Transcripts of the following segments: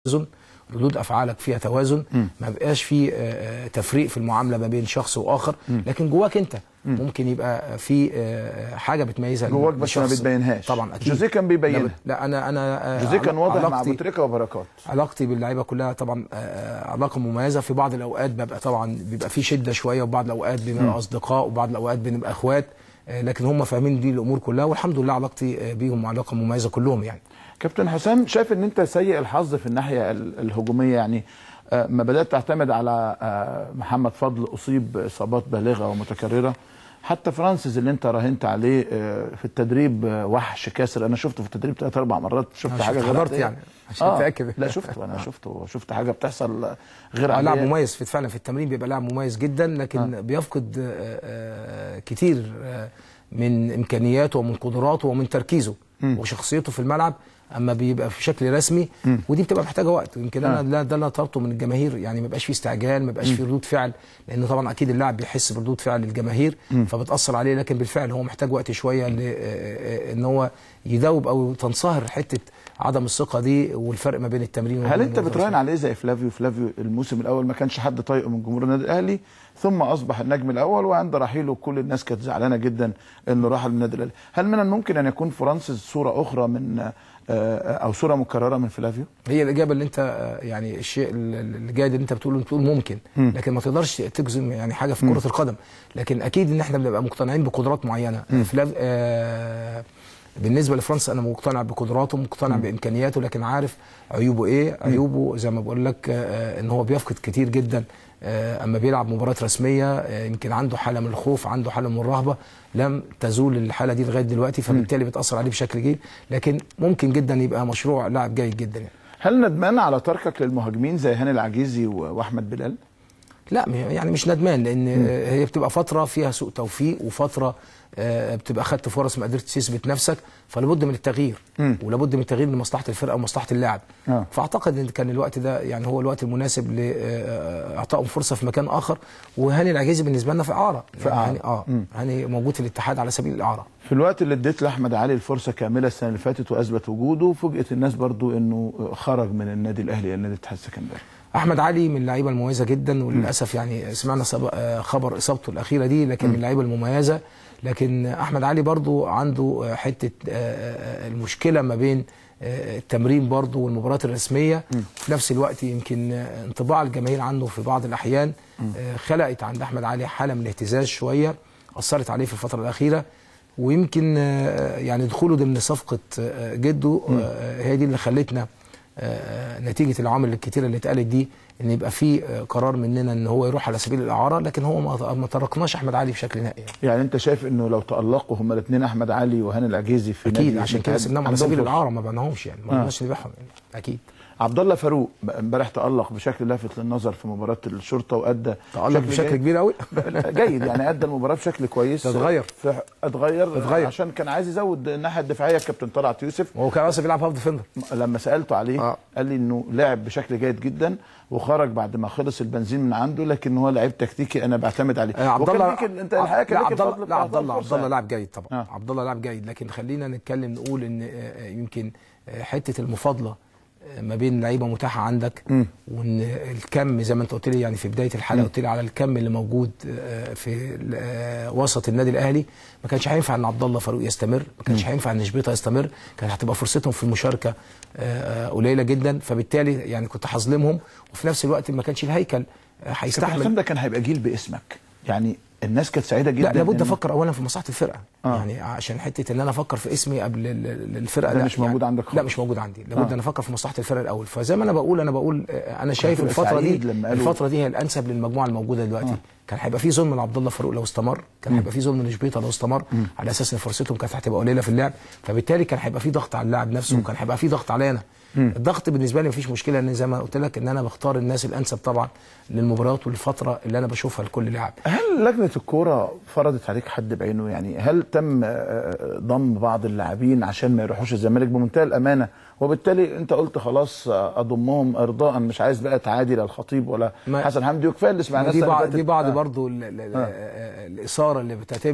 توازن، ردود افعالك فيها توازن، ما بقاش في تفريق في المعامله ما بين شخص واخر، لكن جواك انت ممكن يبقى في حاجه بتميزها جواك بس ما بتبينهاش. طبعا اكيد. جوزيه كان بيبينها. لا انا جوزيه كان واضح مع ابو تريكه وبركات. علاقتي باللعيبه كلها طبعا علاقه مميزه. في بعض الاوقات بيبقى في شده شويه، وبعض الاوقات بنبقى اصدقاء، وبعض الاوقات بنبقى اخوات، لكن هم فاهمين دي الامور كلها، والحمد لله علاقتي بيهم علاقه مميزه كلهم يعني. كابتن حسام، شايف ان انت سيء الحظ في الناحيه الهجوميه، يعني ما بدات تعتمد على محمد فضل اصيب اصابات بالغه ومتكرره، حتى فرانسيس اللي انت راهنت عليه في التدريب وحش كاسر. انا شفته في التدريب 3 4 مرات، شفت حاجه غلط يعني عشان اتاكد. لا شفته، انا شفت حاجه بتحصل غير عاديه. لاعب مميز فعلا في التمرين، بيبقى لاعب مميز جدا، لكن بيفقد كتير من امكانياته ومن قدراته ومن تركيزه وشخصيته في الملعب اما بيبقى في شكل رسمي، ودي بتبقى محتاجه وقت. ويمكن انا ده اللي طلبته من الجماهير، يعني ما يبقاش في استعجال، ما يبقاش في ردود فعل، لان طبعا اكيد اللاعب بيحس بردود فعل الجماهير فبتاثر عليه، لكن بالفعل هو محتاج وقت شويه ان هو يدوب او تنصهر حته عدم الثقه دي والفرق ما بين التمرين. هل انت بتراهن عليه زي فلافيو الموسم الاول ما كانش حد طايقه من جمهور النادي الاهلي، ثم اصبح النجم الاول، وعند رحيله كل الناس كانت زعلانه جدا انه راح للنادي الاهلي. هل من الممكن ان يكون فرانسيس صوره اخرى من او صوره مكرره من فلافيو؟ هي الاجابه اللي انت يعني الشيء اللي جاي اللي انت بتقول ممكن، لكن ما تقدرش تجزم يعني حاجه في كره القدم، لكن اكيد ان احنا بنبقى مقتنعين بقدرات معينه. بالنسبه لفرانس انا مقتنع بقدراته، مقتنع بامكانياته، لكن عارف عيوبه ايه. عيوبه زي ما بقول لك ان هو بيفقد كتير جدا اما بيلعب مباراه رسميه. يمكن عنده حاله من الخوف، عنده حاله من الرهبه لم تزول الحاله دي لغايه دلوقتي، فبالتالي بتاثر عليه بشكل جيد، لكن ممكن جدا يبقى مشروع لاعب جيد جدا يعني. هل ندمان على تركك للمهاجمين زي هاني العجيزي واحمد بلال؟ لا يعني مش ندمان، لان هي بتبقى فتره فيها سوء توفيق، وفتره بتبقى خدت فرص ما قدرتش تثبت نفسك، فلابد من التغيير، ولابد من التغيير لمصلحه الفرقه ومصلحه اللاعب. فاعتقد ان كان الوقت ده يعني هو الوقت المناسب لاعطائهم فرصه في مكان اخر. وهاني العجيزي بالنسبه لنا في اعاره يعني هاني موجود في الاتحاد على سبيل الاعاره. في الوقت اللي اديت لاحمد علي الفرصه كامله السنه اللي فاتت واثبت وجوده، فوجئت الناس برضو انه خرج من النادي الاهلي الى النادي الاتحاد السكندري. احمد علي من اللعيبه المميزه جدا، وللاسف يعني سمعنا خبر اصابته الاخيره دي، لكن من اللعيبه المميزه. لكن احمد علي برضو عنده حته المشكله ما بين التمرين برضو والمباريات الرسميه، وفي نفس الوقت يمكن انطباع الجماهير عنه في بعض الاحيان خلقت عند احمد علي حاله من الاهتزاز شويه، اثرت عليه في الفتره الاخيره. ويمكن يعني دخوله ضمن صفقه جده هي دي اللي خلتنا نتيجه العوامل الكتيره اللي اتقالت دي ان يبقى في قرار مننا ان هو يروح على سبيل الاعاره، لكن هو ما تركناش احمد علي بشكل نهائي يعني انت شايف انه لو تالقوا هما الاثنين احمد علي وهاني العجيزي في اكيد عشان كده سيبناهم على سبيل الاعاره، ما بعناهمش يعني، ما قلناش نبيعهم يعني. اكيد. عبد الله فاروق امبارح تالق بشكل لافت للنظر في مباراه الشرطه، وادى تالق بشكل كبير قوي جيد يعني، ادى المباراه بشكل كويس. اتغير عشان كان عايز يزود الناحيه الدفاعيه الكابتن طلعت يوسف، وهو كان اصلا بيلعب هاف ديفندر. لما سالته عليه قال لي انه لعب بشكل جيد جدا، وخرج بعد ما خلص البنزين من عنده، لكن هو لعيب تكتيكي انا بعتمد عليه. عبد الله انت الحقيقه عبد الله لاعب جيد طبعا. عبد الله لاعب جيد، لكن خلينا نتكلم نقول ان يمكن حته المفاضله ما بين لعيبه متاحه عندك، وان الكم زي ما انت قلت لي يعني في بدايه الحلقه قلت لي على الكم اللي موجود في وسط النادي الاهلي، ما كانش هينفع ان عبد الله فاروق يستمر، ما كانش هينفع ان شبيطه يستمر، كانت هتبقى فرصتهم في المشاركه قليله جدا، فبالتالي يعني كنت هظلمهم، وفي نفس الوقت ما كانش الهيكل هيستحمل. ده كان هيبقى جيل باسمك يعني، الناس كانت سعيده جدا. لا لابد افكر اولا في مصلحه الفرقه يعني، عشان حته ان انا افكر في اسمي قبل الفرقه ده مش موجود عندك خالص. لا مش موجود عندي، لابد ان افكر في مصلحه الفرقه الاول. فزي ما انا بقول انا شايف الفتره دي هي الانسب للمجموعه الموجوده دلوقتي. كان هيبقى في ظلم لعبد الله فاروق لو استمر، كان هيبقى في ظلم لشبيطه لو استمر، على اساس ان فرصتهم كانت هتبقى قليله في اللعب، فبالتالي كان هيبقى في ضغط على اللاعب نفسه، وكان هيبقى في ضغط عليا انا. الضغط بالنسبه لي مفيش مشكله، ان زي ما قلت لك ان انا بختار الناس الانسب طبعا للمباريات والفتره اللي انا بشوفها لكل لاعب. هل لجنه الكوره فرضت عليك حد بعينه؟ يعني هل تم ضم بعض اللاعبين عشان ما يروحوش الزمالك بمنتهى الامانه، وبالتالي انت قلت خلاص اضمهم ارضاء، مش عايز بقى تعادي لا الخطيب ولا حسن حمدي، وكفايه اللي سمعناه دي بعض برضه الاثاره اللي بتتم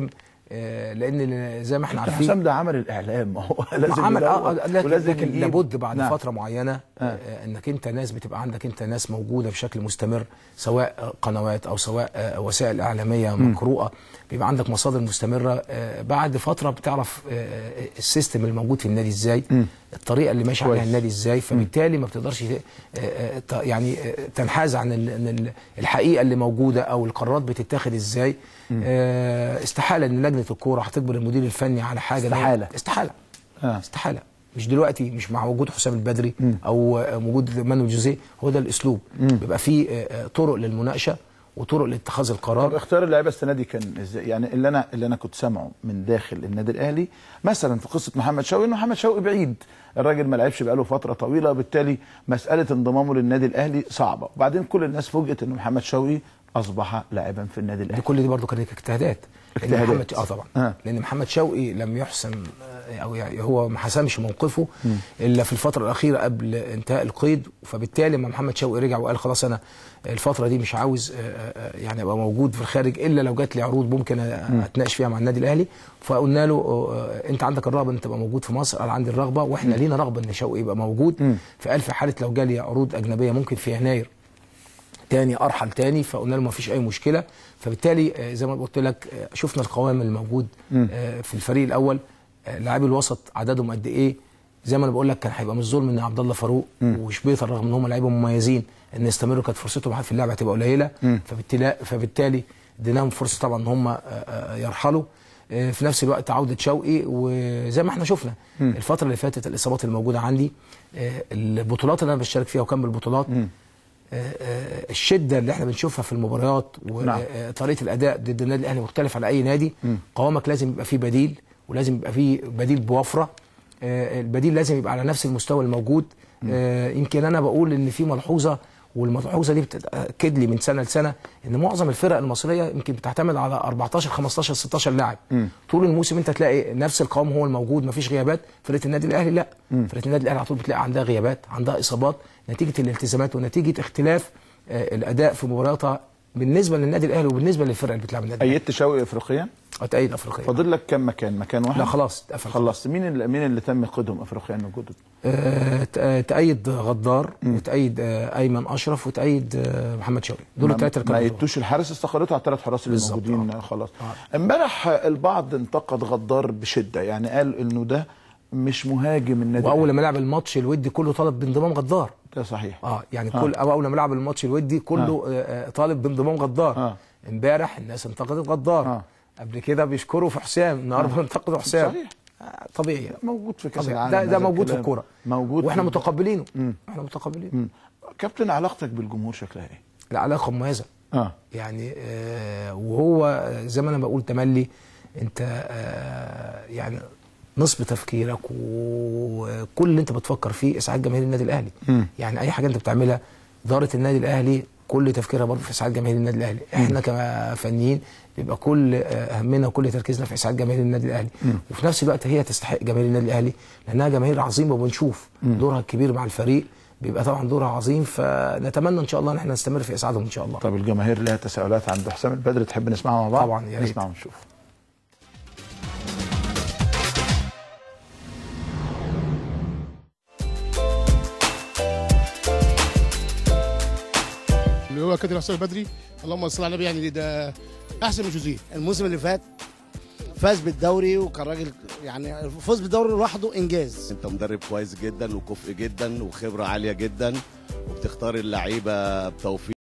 لان زي ما احنا عارفين حسام ده عمل الاعلام، ما هو لازم عمل لكن لابد بعد فتره معينه انك انت ناس بتبقى عندك انت ناس موجوده بشكل مستمر، سواء قنوات او سواء وسائل اعلاميه مقروءه، بيبقى عندك مصادر مستمره. بعد فتره بتعرف السيستم الموجود في النادي ازاي، الطريقه اللي ماشي عليها النادي ازاي، فبالتالي ما بتقدرش يعني تنحاز عن الحقيقه اللي موجوده او القرارات بتتاخد ازاي. استحاله ان لجنه الكوره هتجبر المدير الفني على حاجه. استحاله مش دلوقتي، مش مع وجود حسام البدري او وجود مانويل جوزيه. هو ده الاسلوب، بيبقى فيه طرق للمناقشه وطرق لاتخاذ القرار. طب اختيار اللعيبه السنه دي كان ازاي؟ يعني اللي انا كنت سامعه من داخل النادي الاهلي مثلا في قصه محمد شوقي، انه محمد شوقي بعيد، الراجل ما لعبش بقاله فتره طويله، بالتالي مساله انضمامه للنادي الاهلي صعبه، وبعدين كل الناس فوجئت ان محمد شوقي اصبح لاعبا في النادي الاهلي. كل دي برضه كانت اجتهادات. طبعا لان محمد شوقي لم يحسم او يعني هو ما حسمش موقفه الا في الفتره الاخيره قبل انتهاء القيد، فبالتالي لما محمد شوقي رجع وقال خلاص انا الفتره دي مش عاوز يعني ابقى موجود في الخارج الا لو جات لي عروض ممكن اتناقش فيها مع النادي الاهلي، فقلنا له انت عندك الرغبه ان تبقى موجود في مصر؟ قال عندي الرغبه، واحنا لينا رغبه ان شوقي يبقى موجود. فقال في حاله لو جالي عروض اجنبيه ممكن في يناير تاني ارحل تاني، فقلنا له ما فيش اي مشكله. فبالتالي زي ما قلت لك شفنا القوام الموجود في الفريق الاول، لاعبي الوسط عددهم قد ايه. زي ما انا بقول لك كان هيبقى مش ظلم ان عبد الله فاروق وشبيطه رغم ان هم لعيبه مميزين ان يستمروا، كانت فرصتهم في اللعب هتبقى قليله. فبالتالي اديناهم فرصه طبعا ان هم يرحلوا. في نفس الوقت عوده شوقي، وزي ما احنا شفنا الفتره اللي فاتت الاصابات الموجوده عندي، البطولات اللي انا بشارك فيها وكم البطولات، الشده اللي احنا بنشوفها في المباريات وطريقه الاداء ضد النادي الاهلي مختلف على اي نادي. قوامك لازم يبقى فيه بديل، ولازم يبقى فيه بديل بوفره. البديل لازم يبقى على نفس المستوى الموجود. يمكن انا بقول ان في ملحوظه، والملحوظه دي بتاكد لي من سنه لسنه ان معظم الفرق المصريه يمكن بتعتمد على 14 15 16 لاعب طول الموسم. انت تلاقي نفس القوام هو الموجود، مفيش غيابات. فرقه النادي الاهلي لا، فرقه النادي الاهلي على طول بتلاقي عندها غيابات، عندها اصابات نتيجه الالتزامات ونتيجه اختلاف الاداء في مبارياتها بالنسبه للنادي الاهلي وبالنسبه للفرق اللي بتلعب النادي الاهلي. ايدت شوقي افريقيا؟ اتأيد افريقيا. فاضل لك كم مكان واحد؟ لا خلاص اتقفل. خلصت. مين اللي تم قيدهم افريقيا وجودهم؟ تأيد غدار، وتأيد ايمن اشرف، وتأيد محمد شوقي. دول الثلاثه اللي ما ايدتوش الحارس، استقريتوا على الثلاث حراس اللي موجودين خلاص. امبارح البعض انتقد غدار بشده، يعني قال انه ده مش مهاجم النادي. واول ما لعب الماتش الودي كله طالب بانضمام غدار. ده صحيح. يعني كل اول ما لعب الماتش الودي كله طالب بانضمام غدار. امبارح الناس انتقدت غدار. قبل كده بيشكروا في حسام، النهارده بينتقدوا حسام. صحيح. طبيعي. موجود في كاس العالم. ده موجود في الكوره، موجود، واحنا متقبلينه. احنا متقبلينه. كابتن، علاقتك بالجمهور شكلها ايه؟ العلاقه مميزه. يعني وهو زي ما انا بقول تملي انت يعني نصب تفكيرك وكل اللي انت بتفكر فيه اسعاد جماهير النادي الاهلي. يعني اي حاجه انت بتعملها اداره النادي الاهلي كل تفكيرها برضه في اسعاد جماهير النادي الاهلي. احنا كفنيين بيبقى كل همنا وكل تركيزنا في اسعاد جماهير النادي الاهلي. وفي نفس الوقت هي تستحق جماهير النادي الاهلي لانها جماهير عظيمه، وبنشوف دورها الكبير مع الفريق، بيبقى طبعا دورها عظيم. فنتمنى ان شاء الله ان احنا نستمر في اسعادهم ان شاء الله. طب الجماهير لها تساؤلات عند حسام البدري، تحب نسمعها مع بعض؟ طبعا يا ريت. نسمع ونشوف. اللي هو كابتن حسام البدري، اللهم صل على النبي، يعني ده احسن من جوزيه. الموسم اللي فات فاز بالدوري، وكان راجل يعني الفوز بالدوري لوحده انجاز. انت مدرب كويس جدا وكفء جدا وخبره عاليه جدا، وبتختار اللعيبه بتوفيق.